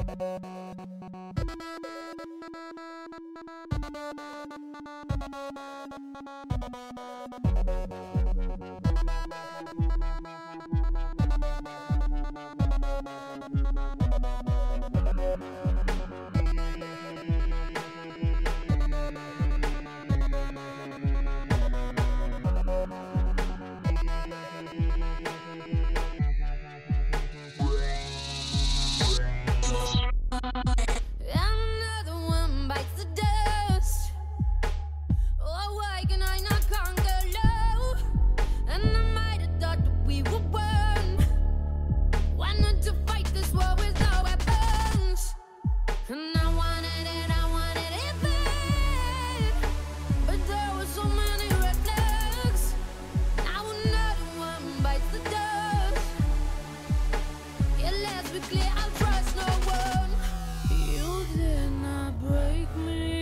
Another one bites the dust. Oh, why can I not conquer love? And I might have thought that we were one. Why not to fight this war with no weapons? And I wanted it bad, but there were so many red flags. Now another one bites the dust. Yeah, let's be clear, I'll trust no one. You did not break me.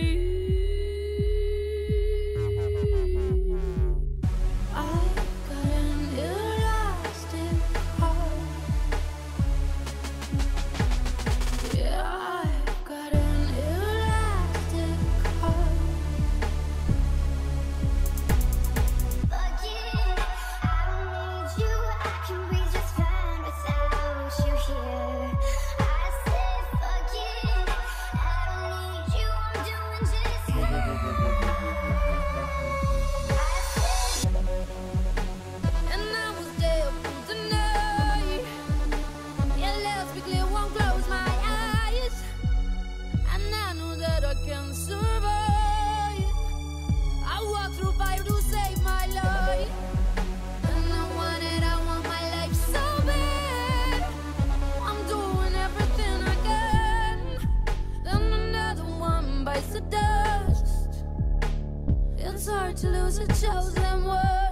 I've got an elastic heart. Yeah, I've got an elastic heart. Fuck it, I don't need you. I can be just fine without you here. I said fuck it, I don't need you. I'm doing just fine. And I was there for tonight. Yeah, let's be clear, won't close my eyes. And I know that I can survive. I walk through fire to save my life. And I want my life so bad. I'm doing everything I can. Then another one bites the dust. It's hard to lose a chosen one.